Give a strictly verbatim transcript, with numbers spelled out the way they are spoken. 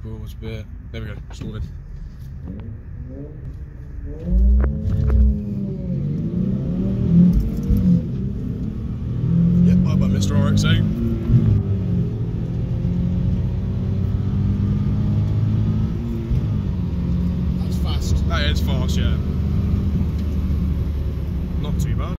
Pause a bit. There we go, sorted. Yep, bye bye, Mister R X eight. That's fast. That is fast, yeah. Not too bad.